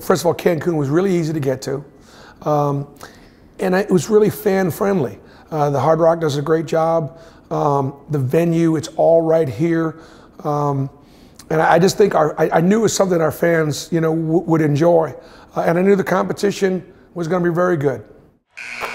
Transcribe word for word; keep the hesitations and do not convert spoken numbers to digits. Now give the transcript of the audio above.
First of all, Cancun was really easy to get to, um, and it was really fan-friendly. Uh, the Hard Rock does a great job. Um, the venue, it's all right here. Um, and I just think our, I, I knew it was something our fans, you know, w would enjoy. Uh, and I knew the competition was going to be very good.